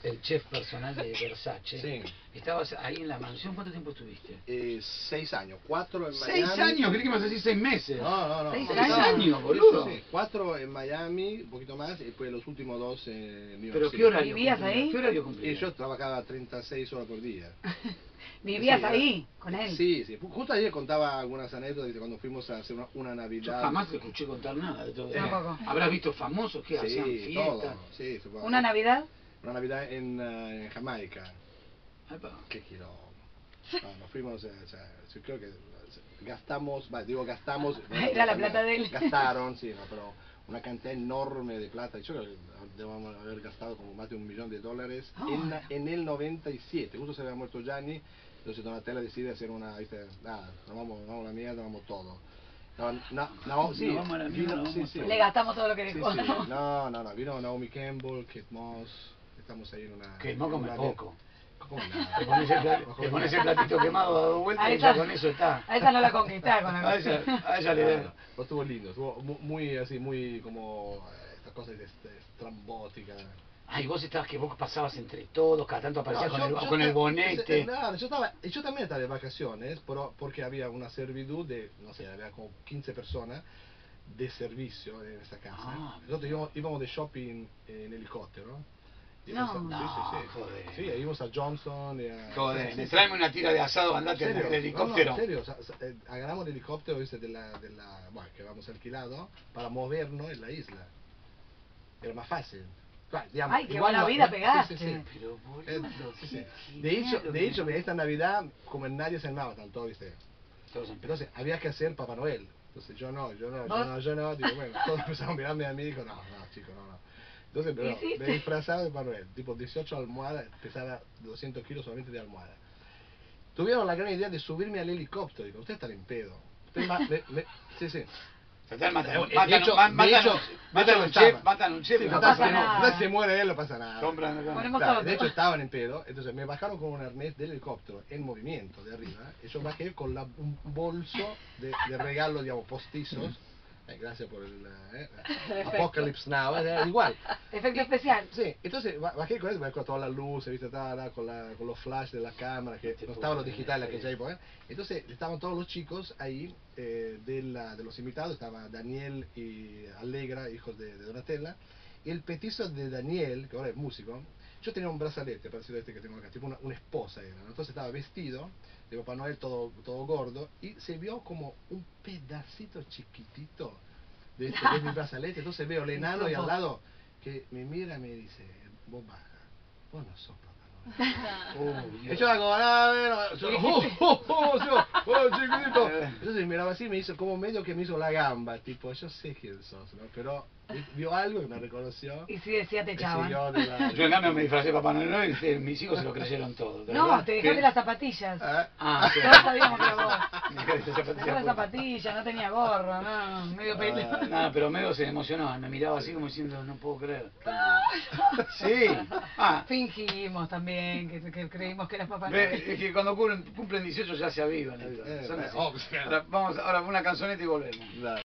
el chef personal de Versace. Sí. Estabas ahí en la mansión, ¿cuánto tiempo estuviste? 6 años, 4 en Miami. 6 años, creí que me ibas a decir 6 meses. No. 6 años, boludo. Sí, 4 en Miami, un poquito más, y después los últimos 2 en New York ¿Pero City. qué horario ¿Vivías cumplías? ahí? ¿Qué horario Y cumplías? yo trabajaba 36 horas por día. ¿Vivías Sí, ahí con él? Sí. Justo ayer contaba algunas anécdotas de cuando fuimos a hacer una Yo Navidad. jamás te escuché contar nada de todo eso. Tampoco. Habrás visto famosos que hacían Sí, fiestas. todo. Sí, supongo. ¿Una Navidad? Una Navidad en Jamaica. Epa. Qué quilombo. No, nos fuimos, yo creo que gastamos, gastamos. Era la plata de él. Gastaron, sí, no, pero una cantidad enorme de plata. Yo creo que debemos haber gastado como más de $1 millón en el 97. Justo se había muerto Gianni, entonces Donatella decide hacer una, ¿viste? Nada, nos vamos a la mierda, vamos todo. Sí, Nos vamos a la mierda, nos vamos sí. Le gastamos todo lo que Sí, dejó. sí. No, vino Naomi Campbell, Kate Moss, estamos ahí en una... Que no come poco. ¿Cómo nada? Te pones el platito quemado dado vuelta y ya con eso está. A esa no la conquistás con la A ella le da. Pero estuvo lindo, estuvo muy así, muy como estas cosas estrambóticas. Ay, vos estabas que vos pasabas entre todos, cada tanto aparecías No, con el bonete. No, yo también estaba de vacaciones, pero porque había una servitud de, no sé, había como 15 personas de servicio en esta casa. Ah, Nosotros íbamos de shopping en helicóptero. No. Sí. Joder. Sí, íbamos a Johnson y a... Joder, sí. tráeme una tira de asado, andate en el helicóptero. No, en serio, agarramos el helicóptero bueno, que vamos alquilado para movernos en la isla. Era más fácil. Claro, digamos, Ay, qué igual buena no- vida sí, pegaste. sí. Pero boludo, Sí. qué De hecho, genial. esta Navidad, como nadie se animaba tanto, ¿viste? Todos en Entonces había que hacer Papá Noel. Entonces yo no. Digo, bueno, todos empezaron a mirarme a mí y dijo, no, chico, no. Entonces, pero ¿Hiciste? me disfrazaba de Papá Noel, tipo 18 almohadas, pesaba 200 kilos solamente de almohada. Tuvieron la gran idea de subirme al helicóptero. Digo, ustedes están en pedo. Sí. Total, matan un chef, Sí, no pasa pasa nada. nada. no se muere él, no pasa nada. Ponemos Claro, todo. de hecho estaban en pedo, entonces me bajaron con un arnés del helicóptero en movimiento de arriba, y yo bajé con un bolso de regalos, digamos, postizos. Gracias por el Apocalypse Now, igual. Efecto especial. Sí, entonces bajé con eso, con todas las luces, ¿viste? Con los flash de la cámara, que no estaban los digitales en aquella época. Entonces estaban todos los chicos ahí, de los invitados, estaba Daniel y Allegra, hijos de Donatella, y el petizo de Daniel, que ahora es músico. Yo tenía un brazalete parecido a este que tengo acá, tipo una esposa era, ¿no? Entonces estaba vestido de Papá Noel todo gordo, y se vio como un pedacito chiquitito de mi brazalete. Entonces veo el enano y al lado que me mira y me dice, vos baja, vos no sos Papá Noel. Y yo era como, chiquitito. Entonces miraba así y me hizo como medio que me hizo la gamba, tipo, yo sé quién sos, ¿no? Pero vio algo y me reconoció. Y si decía te Y echaban. siguió de la... Yo en cambio me disfracé de Papá Noel y mis hijos se lo creyeron todo. No, te dejaste las zapatillas. Ah, sí. Todos sabíamos que era vos. Me dejaste Dejó las zapatillas. zapatillas, no tenía gorro, no, medio pelo. Nada, pero Medo se emocionó, me miraba así como diciendo, no puedo creer. Sí. Fingimos también que creímos que eras Papá Noel. Es que cuando cumplen 18 ya se avivan. Son así. Ahora, vamos ahora una canzoneta y volvemos.